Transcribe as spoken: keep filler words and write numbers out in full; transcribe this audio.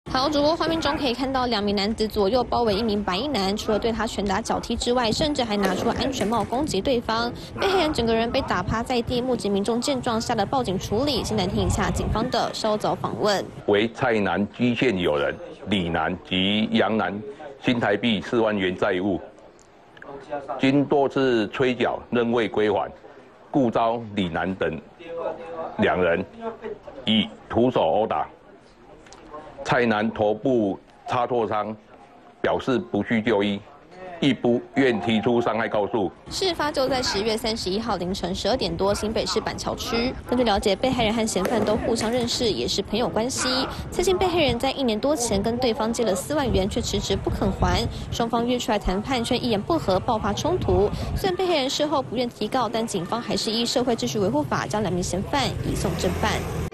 好，主播画面中可以看到两名男子左右包围一名白衣男，除了对他拳打脚踢之外，甚至还拿出安全帽攻击对方。被害人整个人被打趴在地，目击民众见状下的报警处理。先来听一下警方的稍早访问。 为蔡男居县友人李男及杨男新台币四万元债务，经多次催缴仍未归还，故遭李男等两人以徒手殴打。 蔡男头部擦挫伤，表示不需就医，亦不愿提出伤害告诉。 事发就在十月三十一号凌晨十二点多，新北市板桥区。根据了解，被害人和嫌犯都互相认识，也是朋友关系。最近被害人在一年多前跟对方借了四万元，却迟迟不肯还，双方约出来谈判，却一言不合爆发冲突。虽然被害人事后不愿提告，但警方还是依社会秩序维护法将两名嫌犯移送侦办。